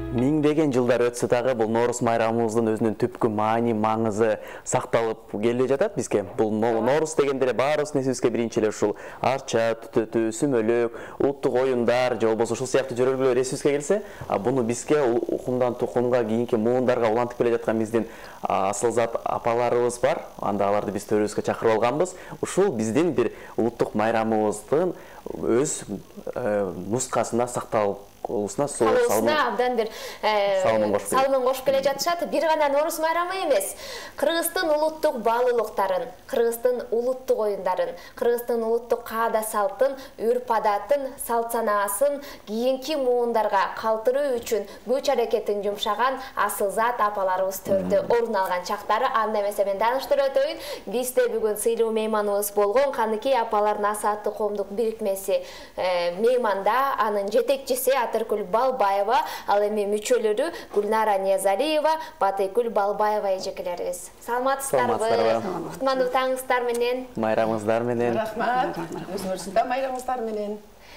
Миңдеген жылдар өтсө дагы бул Норус майрамыбыздын өзүнүн түпкү маани, маңызы сакталып келе жатат бизге. Бул Норус дегенде баарыбыздын эсибизге биринчи эле ушул арча, түтөтүү, сүмөлөк, улуттук оюндар же болбосо ушул сыяктуу жөрөлгөлөр эсибизге келсе, буну бизге укумдан тукумга, кийинки муундарга улантып келе жаткан биздин асылзат апаларыбыз бар. Анда аларды биз төрүбүзгө чакырып алганбыз. Ушул биздин бир улуттук майрамыбыздын өз нускасына сакталып Салысына абдан бир салымын кошуп келе жатышат. Бир гана Норус майрамы эмес, Кыргыздын улуттук баалуулуктарын, Кыргыздын улуттук оюндарын, Кыргыздын улуттук каада салтын, үрп-адатын, салт-санаасын кийинки муундарга калтыруу үчүн күч аракетин жумшаган асылзат апаларыбыз төрдө орун алган чактары. Анда эмесе мен тааныштырып өтөйүн. Бизде бүгүн сыйлуу мейманыбыз болгон Каныкей апалар насааттуу коомдук бирикмеси мейманда, анын жетекчиси Атыркүл Балбаева, ал эми мүчөлөрү Гүлнара Ниязалиева, Батайкүл Балбаева эжекелерибиз. Саламатсыздарбы? Кутмандуу таңыңыздар менен. Майрамыңыздар менен. Рахмат. Өзүңүздүн да майрамыңыздар менен.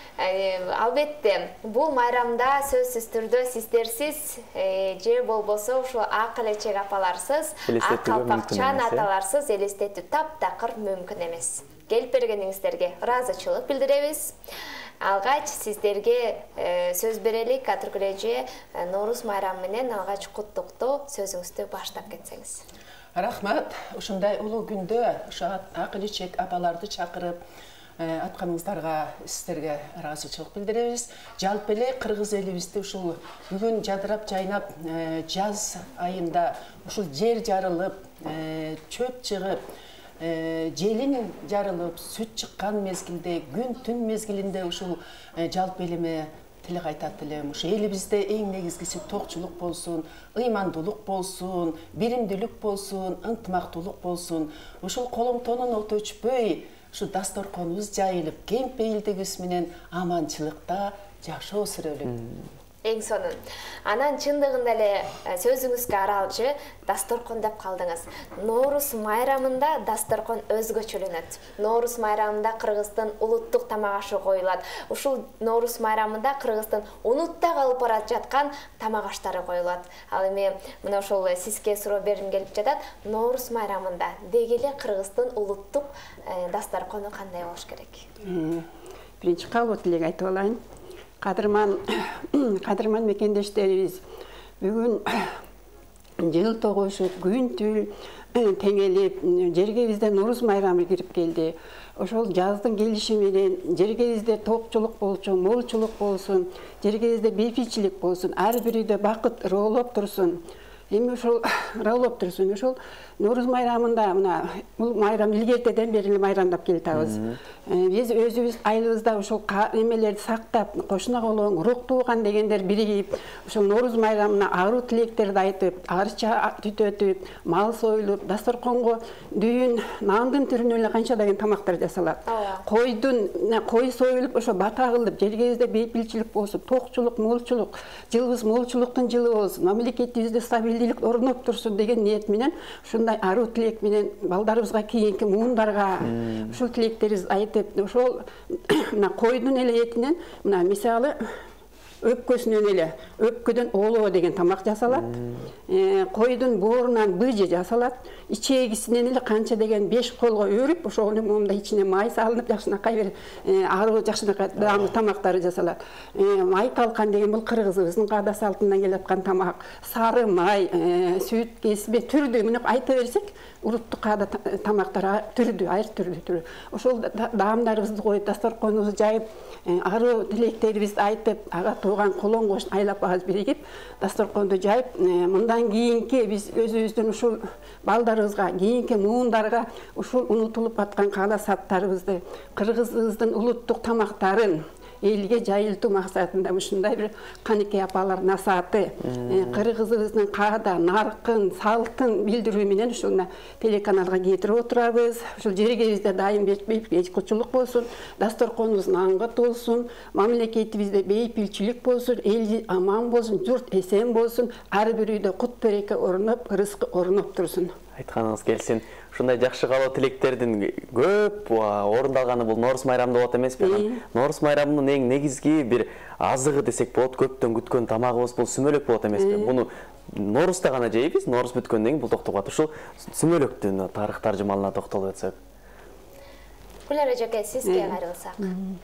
Албетте, бул майрамда сөзсүз түрдө сиздерсиз же болбосо ушу ак элечек апаларсыз, ак калпакчан аталарсыз элестетүү таптакыр мүмкүн эмес. Келип бергениңиздерге ыраазычылык билдиребиз. Алгач сиздерге сөз берелик, Атыркүл эже Норус майрамы менен алгач куттуктоо сөзүңүздү баштап кетсеңиз. Рахмат. Ушундай улуу күндө ушу ак элечек апаларды чакырып атканыңыздарга сиздерге ыраазычылык билдиребиз. Жалпы эле кыргыз элибизде ушул бүгүн жадырап жайнап жаз айында ушул жер жарылып, чөп чыгып, желин жарылып, сүт чыккан мезгилде, күн түн мезгилинде ушул жалпы элеме тилек айтат элем. Ушу элибизде эң негизгиси токчулук болсун, ыймандуулук болсун, биримдүүлүк болсун, ынтымактуулук болсун. Ушул колоңтонун от өчпөй, ушу дасторконубуз жайылып, кем пейилдигибиз менен аманчылыкта жашоо сүрөлүк. Эң сонун. Анан чындыгында эле сөзүңүзгө аралчы дасторкон деп калдыңыз. Норус майрамында дасторкон өзгөчөлөнөт. Норус майрамында Кыргыздын улуттук тамак ашы коюлат. Ушул Норус майрамында Кыргыздын унутта калып барат жаткан тамак аштары коюлат. Ал эми мына ошол сизге суроо бергим келип жатат. Норус майрамында деги эле Кыргыздын улуттук дасторкону кандай болуш керек? Биринчи калуу тилек айтып алайын. Кадырман мекендештерибиз бүгүн жыл тогушуп, күн түл теңелип, жергебизде Норус майрамы кирип келди. Ошол жаздын келиши менен жергебизде токчулук болчу, молчулук болсун, жергебизде бейпичилик болсун, ар бир үйдө бакыт ыроолоп турсун. Эми ошол ыроолоп турсун. Ошол Норус майрамында мына бул майрам илгертеден бери майрамдап келатабыз. Биз өзүбүз айылыбызда ошол эмелерди сактап, кошуна колоң, урук тууган дегендер биригип, ошол Норус майрамына аруу тилектерди айтып, арча түтөтүп, мал союлуп, дасторконго дүйүн, нандын түрүнөн эле канча деген тамактар жасалат. Кой союлуп, ошо бата кылып, жергебизде бейпилчилик болсун, токчулук, молчулук, жылыбыз молчулуктун жылы болсун, мамлекетибизде стабилдүүлүк орноп турсун деген ниет менен ушундай аруу тилек менен балдарыбызга, кийинки муундарга ушул тилектерибизди айтып, ошол мына койдун эле этинен мына мисалы өпкөсүнөн эле өпкөдөн олоо деген тамак жасалат. Койдун боорунан быжы жасалат. Ичегисинен эле канча деген 5 колго өрүп, ошонун момунда ичине май салынып, жакшынакай бир аруу жакшынакай даамдуу тамактары жасалат. Май талкан деген бул кыргызыбыздын каада салтынан келаткан тамак. Сары май, сүт кесме түрдүү мына айта берсек, улуттук каада тамактар түрдүү, айыр түрдүү. Ошол даамдарыбызды коюп, дасторконубузду жайып, аруу тилектерибизди айтып, ага тууган колоң кошун айлап агыз биригип, дасторконду жайып, мындан кийинки биз өзүбүздүн ушул балдарыбызга, кийинки муундарга ушул унутулуп аткан каада салтарыбызды, кыргызыбыздын улуттук тамактарын элге жайылтуу максатында ушундай бир Каныкей апалар насааты, кыргызыбыздын каада, наркын, салтын билдирүү менен ушул телеканалга кетирип отурабыз. Ушул жергебизде дайым бейкучулук болсун, дасторконубуз аңгыт болсун, мамлекетибизде бейпилчилик болсун, эл аман болсун, журт эсен болсун, ар бир үйдө кут береке орноп, рызкы орноп турсун. Айтқаныңыз келсин. Ушундай жакшы каалоо тилектердин көп орундалганы бул Норус майрамында болот эмеспи? Норус майрамынын эң негизги бир азыгы десек болот, көптөн күткөн тамагыбыз бул сүмөлөк болот эмеспи? Муну Норуста гана жейбиз, Норус бүткөндөн кийин бул токтоп калат. Ушул сүмөлөктүн тарых таржымалына токтолуп өтсөк. Гүлнара эжеке, сизге кайрылсак.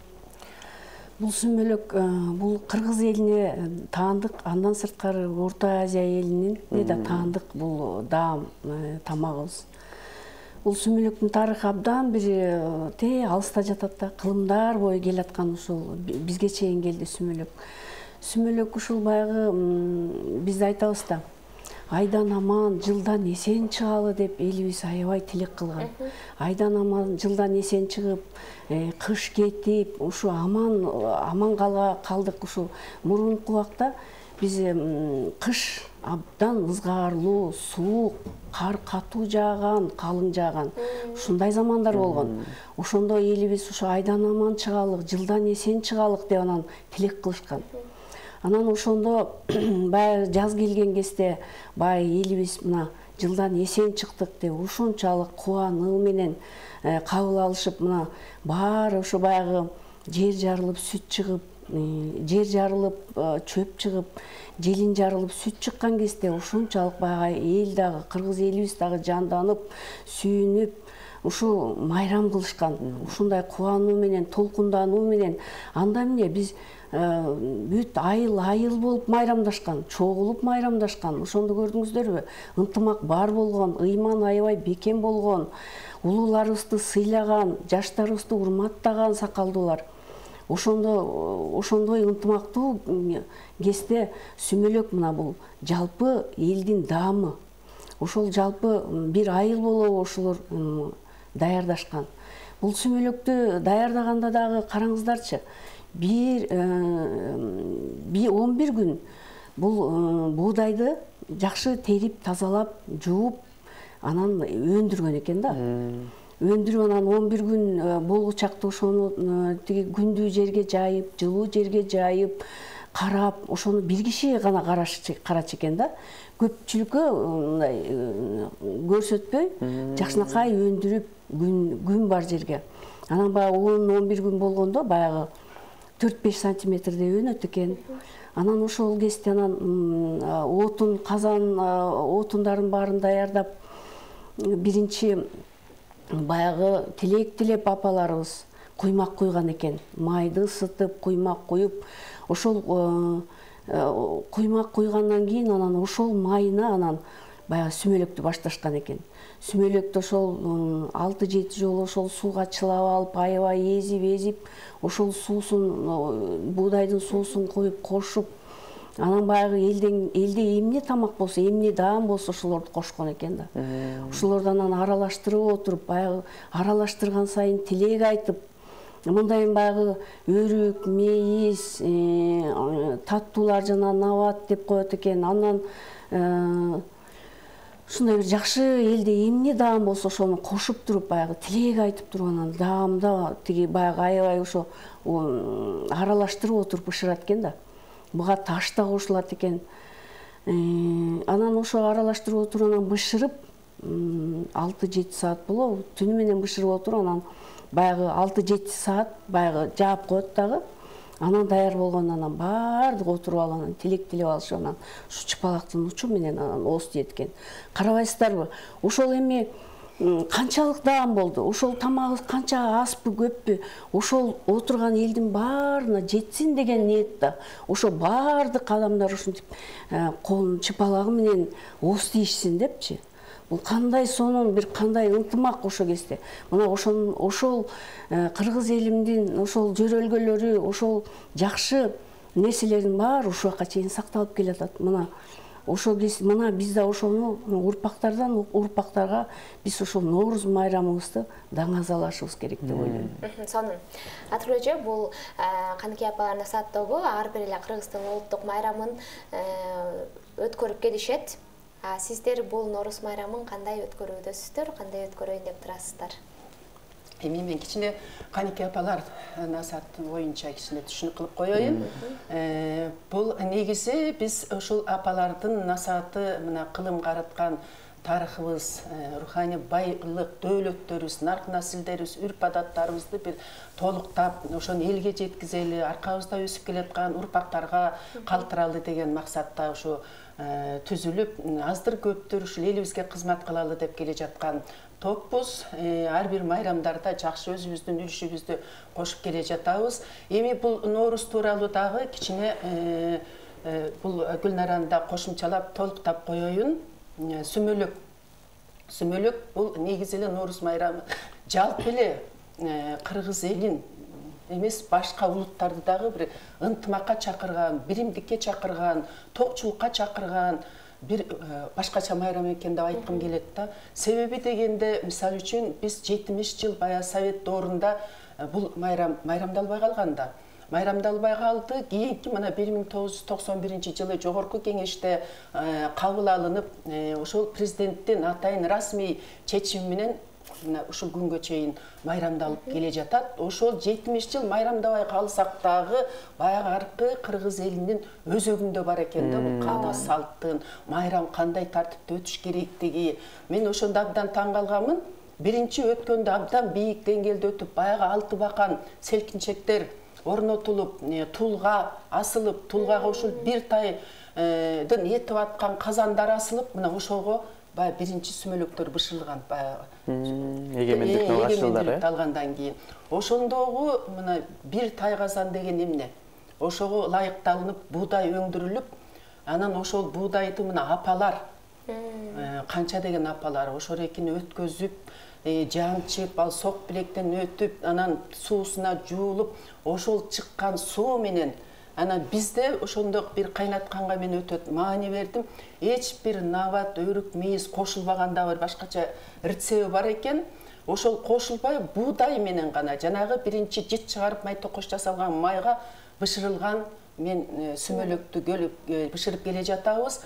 Бул сүмөлөк бул кыргыз элине таандык, андан сырткары Орто Азия элинин да таандык бул даам тамагыбыз. Бул сүмөлөктүн тарыхы абдан бир алыста жатат да, кылымдар бою келаткан ушул бизге чейин келди сүмөлөк. Сүмөлөк ушул баягы биз айтабыз да, айдан аман, жылдан эсен чыгалы деп элибиз аябай тилек кылган. Айдан аман, жылдан эсен чыгып, кыш кетип, ушу аман калдык. Ушу мурунку убакта биз кыш абдан ызгаарлуу, суук, кар катуу жааган, калың жааган. Ушундай замандар болгон. Ошондо элибиз ушу айдан аман чыгалык, жылдан эсен чыгалык деп анан тилек кылышкан. Анан ошондо баягы жаз келген кезде баягы элибиз мына жылдан эсен чыктык деп ушунчалык кубануу менен кабыл алышып, мына баары ошо баягы жер жарылып сүт чыгып, жер жарылып чөп чыгып, желин жарылып сүт чыккан кезде ушунчалык баягы эл дагы, кыргыз элибиз дагы жанданып, сүйүнүп, ушу майрам кылышкан. Ушундай кубануу менен, толкундануу менен, анда эмне биз бүт айыл болуп майрамдашкан, чогулуп майрамдашкан. Ошондо көрдүңүздөрбү? Ынтымак бар болгон, ыйман аябай бекем болгон, улууларыбызды сыйлаган, жаштарыбызды урматтаган сакалдуулар. Ошондой ынтымактуу кезде сүмөлөк мына бул жалпы элдин даамы. Ошол жалпы бир айыл болобу ошолор даярдашкан. Бул сүмөлөктү даярдаганда дагы караңыздарчы. 11 күн бул буудайды жакшы терип, тазалап, жууп, анан өндүргөн экен да. Өндүрүп анан 11 күн болгучакты ошону тиги күндүү жерге жайып, жылуу жерге жайып, карап, ошону бир киши гана карачу экен да. Көпчүлүккө көрсөтпөй, жакшынакай өндүрүп, күн бар жерге. Анан баягы 10-11 күн болгондо баягы 4-5 сантиметрде өнөт экен. Анан ошол кезде анан отун, казан отундарын баарын даярдап, биринчи баягы тилеп апаларыбыз куймак куйган экен. Майды ысытып, куймак куюп, ошол куймак куйгандан кийин анан ошол майына анан баягы сүмөлөктү башташкан экен. Сүмөлөктү ошол 6-7 жолу ошол сууга чылап алып, аябай эзип, ошол суусун, буудайдын суусун коюп, кошуп, анан баягы элде эмне тамак болсо, эмне даам болсо ошолорду кошкон экен да. Ошолорду анан аралаштырып отуруп, баягы аралаштырган сайын тилек айтып, мындай баягы өрүк, мейиз, таттуулар жана набат деп коет экен. Анан ушундай бир жакшы элде эмне даам болсо ошону кошуп туруп, баягы тилек айтып туруп, анан даамда тиги баягы аябай ошо аралаштырып отуруп бышырат экен да. Буга таш да кошулат экен. Анан ошо аралаштырып отуруп, анан бышырып 6-7 саат болобу, түнү менен бышырып отуруп, анан баягы 6-7 саат баягы жаап коет дагы. Анан даяр болгондон анан баардыгы отуруп алып, анан тилеп алышып, анан ушу чыпалактын учу менен анан ооз тиет экен. Карабайсыздарбы? Ошол эми канчалык даам болду? Ошол тамагыбыз канча азбы, көппү? Ошол отурган элдин баарына жетсин деген ниет да. Ошо баардык адамдар ушинтип колун чыпалагы менен ооз тийишсин депчи. Бул кандай сонун бир кандай ынтымак ошо кезде. Мына ошол кыргыз элимдин ошол жөрөлгөлөрү, ошол жакшы нерселердин баары ушул жакка чейин сакталып келатат. Мына ошол кез, мына биз да ошону урпактардан урпактарга биз ошол Нооруз майрамыбызды даңазалашыбыз керек деп ойлойм. Сонун. Аткүл эже, бул Каныкей апалардын насаат тобу ар бир эле Кыргыздын улуттук майрамын өткөрүп келишет. Сиздер бул Нооруз майрамын кандай өткөрүүдөсүздөр, кандай өткөрөйүн деп турасыздар? Эми мен кичине Каныкей апалар насааты боюнча кичине түшүнүк кылып коеюн. Бул негизи биз ушул апалардын насааты мына кылым караткан тарихыбыз, рухани байлык, дөөлөттөрүбүз, нарк насилдерибиз, үрп адаттарыбызды бир толуктап, ошону элге жеткизели, аркабызда өсүп келаткан урпактарга калтыралы деген максатта ушу түзүлүп, аздыр көптүр ушул элибизге кызмат кылалы деп келе жаткан топпуз. Ар бир майрамдарда жакшы өзүбүздүн үлүшүбүздү кошуп келе жатабыз. Эми бул Норуз тууралуу дагы кичине бул Гүлнараны да кошумчалап толуктап коеюн. Сүмөлөк бул негизи эле Норуз майрамы жалпы эле кыргыз элин эмес башка улуттарды дагы бир ынтымакка чакырган, биримдикке чакырган, токчулукка чакырган бир башкача майрам экен деп айткым келет да. Себеби дегенде, мисалы үчүн биз 70 жыл бая совет доорунда бул майрамдалбай калганда, майрамдалбай калды. Кийинки мына 1991 жылы жогорку кеңеште кабыл алынып, ошол президенттин атайын расмий чечими менен ушул күнгө чейин майрамдалып келе жатат. Ошол 70 жыл майрамдабай калсак дагы баягы аркы кыргыз элинин өзөгүндө бар экен да бул каада салттын, майрам кандай тартипте өтүш керектиги. Мен ошондо абдан таң калганмын. Биринчи өткөндө абдан бийик деңгээлде өтүп, баягы 6 бакан селкинчектер орнотулуп, тулга асылып, тулгага ушул бир тайдын этип аткан казандар асылып, мына ошого баягы биринчи сүмөлөктөр бышырылган баягы. Эгемендик алгандан кийин. Ошондогу мына бир тай казан деген эмне? Ошого ылайыкталынып буудай өңдүрүлүп, анан ошол буудайды мына апалар, канча деген апалар ошол экини өткөзүп, жаңчып, ал сок билектен өтүп, анан суусуна жуулуп, ошол чыккан суу менен анан бизде ошондой бир кайнатканга мен өтөт маани бердим. Эч бир нават, өрүк, мейиз кошулбаганда бир башкача рецеби бар экен. Ошол кошулбай буудай менен гана жанагы биринчи жыт чыгарып май токош жасалган майга бышырылган мен сүмөлөктү бышырып келе жатабыз.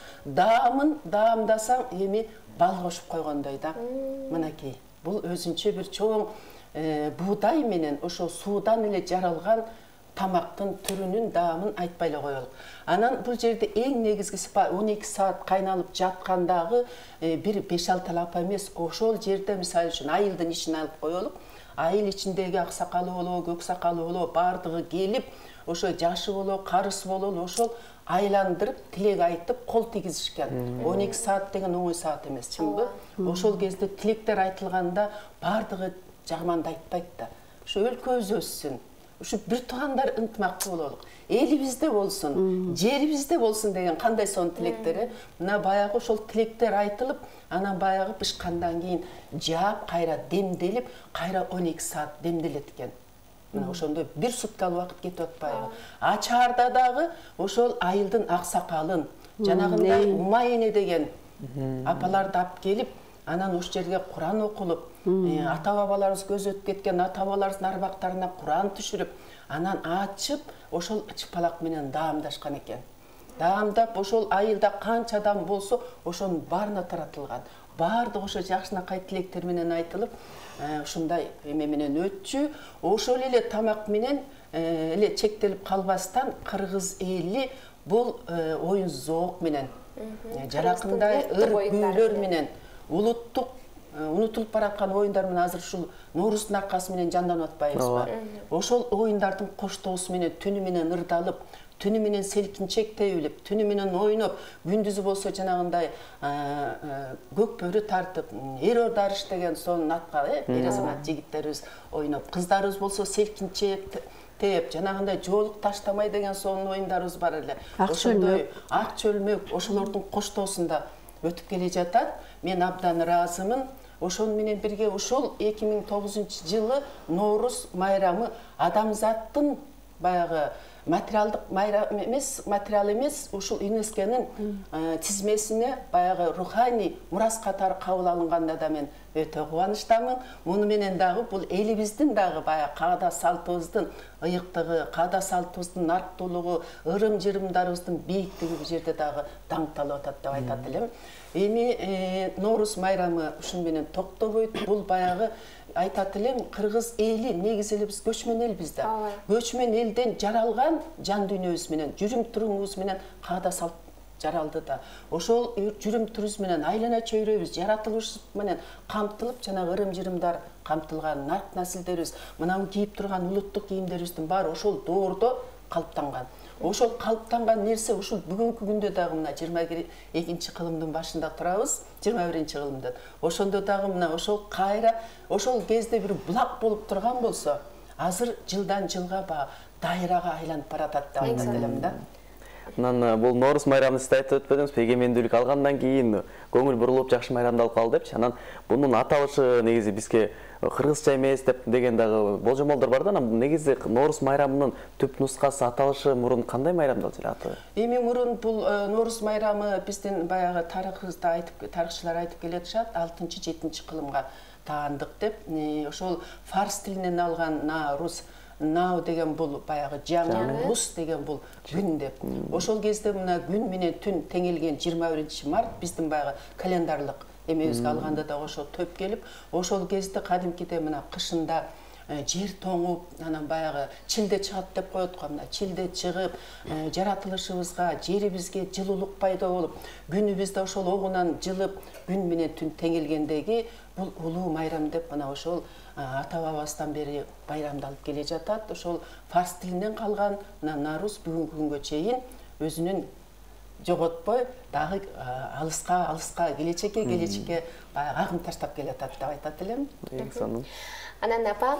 Даамдасаң эми бал кошуп койгондой да. Мынакей. Бул өзүнчө бир чоң буудай менен ошо суудан эле жаралган тамактын түрүнүн даамын айтпай эле коелук. Анан бул жерде эң негизгиси 12 саат кайналып жаткандагы бир 5-6 апа эмес, ошол жерде мисалы үчүн айылдын ишин алып коелук. Айыл ичиндеги ак сакалы болобу, көк сакалы болобу, бардыгы келип, ошо жашы болобу, карысы болобу, ошол айландырып, тилек айтып, кол тийгизишкен. 12 саат деген оңой саат эмес, чынбы? Ошол кезде тилектер айтылганда бардыгы жаманды айтпайт да. Ошо өлкөбүз өссүн. Ушу бир туугандар ынтымактуу бололук. Элибизде болсун, жерибизде болсун деген кандай сон тилектери. Мына баягы ошол тилектер айтылып, анан баягы бышкандан кийин жаап, кайра демделип, кайра 12 саат демделет экен. Мына ошондой бир суткалык убакыт кетип атпайбы. Ачаарда дагы ошол айылдын аксакалын, жанагындай Умайене деген апаларды алып келип, анан ошол жерге Куран окулуп, ата-бабаларыбыз көз өтүп кеткен ата-бабаларыбыздын арбактарына Куран түшүрүп, анан ачып, ошол чыпалак менен даамдашкан экен. Даамдап, ошол айылда канча адам болсо, ошонун баарына таратылган. Баардык ошо жакшынакай тилектер менен айтылып, ушундай эме менен өтчү. Ошол эле тамак менен эле чектелип калбастан кыргыз эли бул оюн зоок менен, жаракындай ыр-күүлөр менен, улуттук унутулуп бараткан оюндар менен азыр ушул Норуздун аркасы менен жанданып атпайбызбы? Ошол оюндардын коштоосу менен түнү менен ырдалып, түнү менен селкинчек тебилип, түнү менен ойноп, күндүзү болсо жанагындай көк бөрү тартып, эр ордарыш деген сонун атка эр азамат жигиттерибиз ойноп, кыздарыбыз болсо селкинчек теп, жанагындай жоолук таштамай деген сонун оюндарыбыз бар эле. Ошондой ак чөлмөк ошолордун коштоосунда өтүп келе жатат. Мен абдан ыраазымын. Ошон менен бирге ушул 2009 жылы Норуз майрамы адамзаттын баягы материалдык майрам эмес, материал эмес, ушул ЮНЕСКОнун тизмесине баягы руханий мурас катары кабыл алынганда да мен өтө кубанычтамын. Муну менен дагы бул элибиздин дагы баягы каада салтыбыздын ыйыктыгы, каада салтыбыздын нарктуулугу, ырым-жырымдарыбыздын бийиктиги бул жерде дагы даңкталып атат деп айтат элем. Эми Норуз майрамы ушун менен токтобойт. Бул баягы айтат элем, кыргыз эли негизи эле биз көчмөн элбиз да. Көчмөн элден жаралган жан дүйнөбүз менен, жүрүм турумубуз менен каада салт жаралды да. Ошол жүрүм туризм менен айлана чөйрөбүз жаратылыш менен камтылып, жана ырым-жырымдар камтылган, нарк наслдерибиз, мына кийип турган улуттук кийимдерибиздин баары ошол доордо калыптанган. Ошол калыптанган нерсе ушул бүгүнкү күндө дагы мына 22-чи кылымдын башында турабыз, 21-чи кылымдан. Ошондо дагы мына ошол кайра, ошол кезде бир булак болуп турган болсо, азыр жылдан жылга баягы дайрага айланып баратат деп айтат элем да. Анан бул Норус майрамын сиз айтып өтпөдүңүз, эгемендүүлүк алгандан кийин көңүл бурулуп жакшы майрамдалып калды депчи. Анан бунун аталышы негизи бизге кыргызча эмес деп деген дагы болжомолдор бар да. Анан негизи Норус майрамынын түп нускасы аталышы мурун кандай майрамдалчу эле аты? Эми мурун бул Норус майрамы биздин баягы тарыхыбызда тарыхчылар айтып келатышат, 6-7-чи кылымга таандык деп. Ошол фарс тилинен алган нарус, нау деген бул баягы жаңы, рус деген бул күн деп. Ошол кезде мына күн менен түн теңелген 21 март биздин баягы календарлык эмебизге алганда да ошол төп келип, ошол кезде кадимкиде мына кышында жер тоңуп, анан баягы чилде чыгат деп коет го, мына чилде чыгып, жаратылышыбызга, жерибизге жылуулук пайда болуп, күнүбүз да ошол огунан жылып, күн менен түн теңелгендеги бул улуу майрам деп мына ошол ата бабасынан бери байрамдалып келе жатат. Ошол фарс тилинен калган мына нарус бүгүнкү күнгө чейин өзүнүн жоготпой дагы алыска келечекке баягы агым таштап келатат деп айтат элем. Анан апа,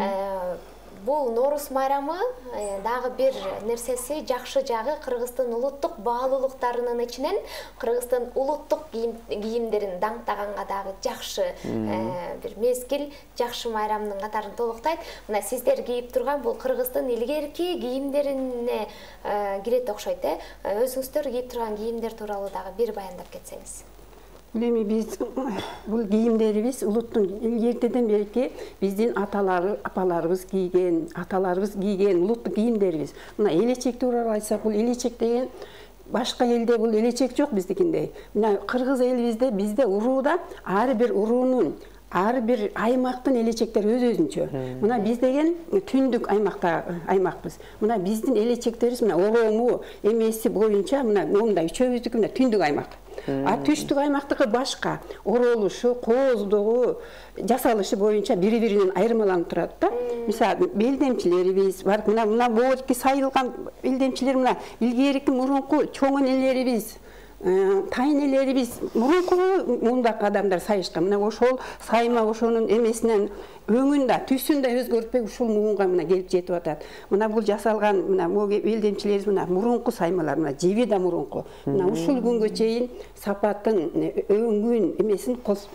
бул Норус майрамы дагы бир нерсеси жакшы жагы Кыргыздын улуттук баалуулуктарынын ичинен Кыргыздын улуттук кийимдерин даңктаганга дагы жакшы бир мезгил, жакшы майрамдын катарын толуктайт. Мына сиздер кийип турган бул Кыргыздын илгерки кийимдерине кирет окшойт, өзүңүздөр кийип турган кийимдер тууралуу дагы бир баяндап кетсеңиз. Эми биз бул кийимдерибиз улуттун илгертеден берки биздин апаларыбыз кийген улуттук кийимдерибиз. Мына элечек тууралуу айтсак, бул элечек деген башка элде бул элечек жок биздикиндей. Мына кыргыз элибизде бизде урууда ар бир уруунун ар бир аймактын элечектери өз-өзүнчө. Мына биз деген түндүк аймакпыз. Мына биздин элечектерибиз мына орому эмеси боюнча мына мондай үчөөбүздүкү мына түндүк аймак. А түштүк аймактыкы башка, оролушу, кооздугу, жасалышы боюнча бири-биринен айырмаланып турат да. Мисалы, белдемчилерибиз бар. Мына боорки сайылган белдемчилер мына илгерки мурунку чоң энелерибиз, тайнелерибиз мурунку мундак адамдар сайышкан. Мына ошол сайма ошонун эмесинен өңүн да, түсүн да өзгөртпөй ушул муунга мына келип жетип атат. Мына бул жасалган мына белдемчилерибиз мына мурунку саймалар, мына жеби да мурунку. Мына ушул күнгө чейин сапатын, өңүн эмесин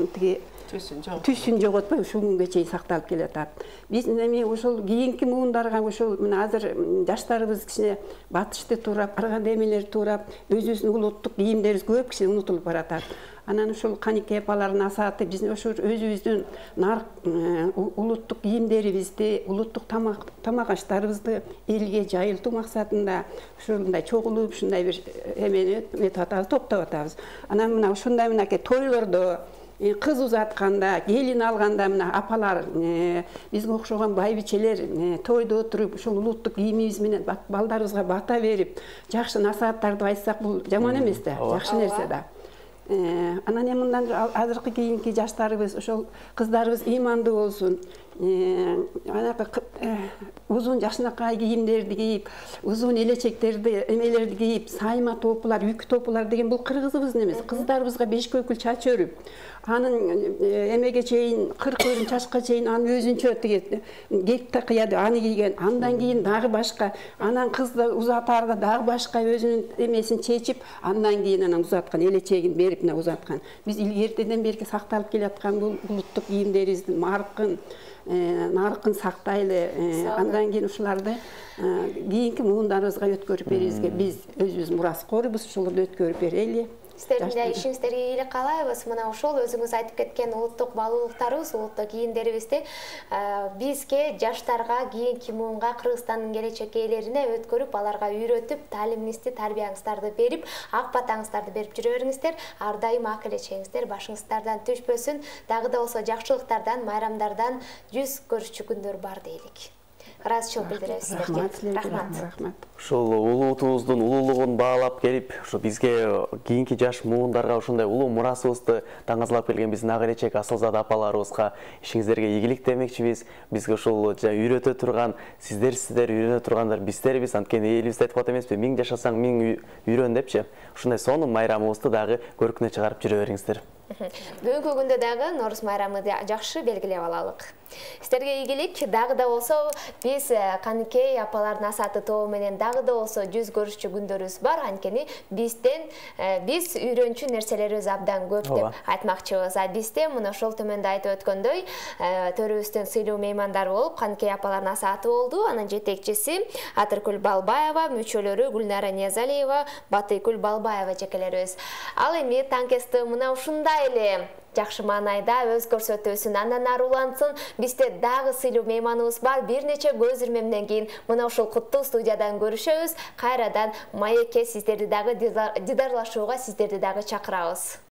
түсүн жоготпой ушул күнгө чейин сакталып келатат. Биз эми ошол кийинки муундарга ошол мына азыр жаштарыбыз кичине батышты туурап, арган эмелерди туурап, өзүбүздүн улуттук кийимдерибиз көп кичине унутулуп баратат. Анан ушул канике апалардын асааты биздин ошо өзүбүздүн улуттук кийимдерибизди, улуттук тамак аштарыбызды элге жайылтуу максатында ушундай чогулуп, ушундай бир эмени топтоп атабыз. Анан мына ушундай мынакей тойлордо кыз узатканда, келин алганда мына апалар, бизге окшогон байбичелер тойдо отуруп, ушул улуттук кийимибиз менен балдарыбызга бата берип, жакшы насааттарды айтсак, бул жаман эмес да, жакшы нерсе да. Анан эми мындан азыркы кийинки жаштарыбыз, ошол кыздарыбыз ыймандуу болсун. Узун жакшынакай кийимдерди кийип, узун элечектерди, эмелерди кийип, сайма топулар, үк топулар деген бул кыргызыбыздын эмес. Кыздарыбызга беш көкүл чач өрүп, анын эмеге чейин 40 чачка чейин анын өзүнчө тиги кеп такыяды, аны кийген. Андан кийин дагы башка, анан кызды узатарда дагы башка өзүнүн эмесин чечип, андан кийин анан узаткан элечегин берип мына узаткан. Биз илгертеден берки сакталып келаткан бул улуттук кийимдерибиздин наркын сактайлы, андан кийин ушуларды кийинки муундарыбызга өткөрүп берүүбүзгө биз өзүбүз мураскорбуз, ушуларды өткөрүп берели. Сиздердин да ишиңиздерге ийгилик каалайбыз. Мына ошол өзүңүз айтып кеткен улуттук баалуулуктарыбыз, улуттук кийимдерибизди бизге, жаштарга, кийинки муунга, Кыргызстандын келечек ээлерине өткөрүп, аларга үйрөтүп, таалимиңизди, тарбияңыздарды берип, ак батаңыздарды берип жүрө бериңиздер. Ар дайым ак келечегиңиздер башыңыздардан түшпөсүн. Дагы да болсо жакшылыктардан, майрамдардан жүз көрүшчү күндөр бар дейлик. ыраазычылык билдиребиз сиздерге. Рахмат. Ушул улуутубуздун улуулугун баалап келип, ушу бизге кийинки жаш муундарга ушундай улуу мурасыбызды таңазлап келген биздин ак келечек Асылзада апаларыбызга ишиңиздерге ийгилик демекчибиз. Бизге ушул үйрөтө турган сиздер үйрөнө тургандар биздербиз. Анткени элибизде айтып атат эмеспи, 1000 жашасаң 1000 үйрөн депчи. Ушундай сонун майрамыбызды дагы көркүнө чыгарып жүрө бериңиздер. Бүгүнкү күндө дагы Норус майрамы жакшы белгилеп алалык. Сиздерге ийгилик, дагы да болсо биз Каныкей апалардын асаты тобу менен дагы да болсо жүз көрүшчү күндөрүбүз бар. Анткени биз үйрөнчү нерселерибиз абдан көп деп айтмакчыбыз. Бизде мына ошол төмөндө айтып өткөндөй, төрүбүздөн сыйлуу меймандар болуп, Каныкей апалардын асаты болду. Анын жетекчиси Атыркүл Балбаева, мүчөлөрү Гүлнара Ниязалиева, Батыйкүл Балбаева жекелерибиз. Ал эми таңкести мына ушундай эле жакшы маанайда өз көрсөтүүсүн андан ары улантсын. Бизде дагы сыйлуу мейманыбыз бар. Бир нече көз ирмемден кийин мына ушул куттуу студиядан көрүшөбүз. Кайрадан маекке сиздерди дагы дидарлашууга сиздерди дагы чакырабыз.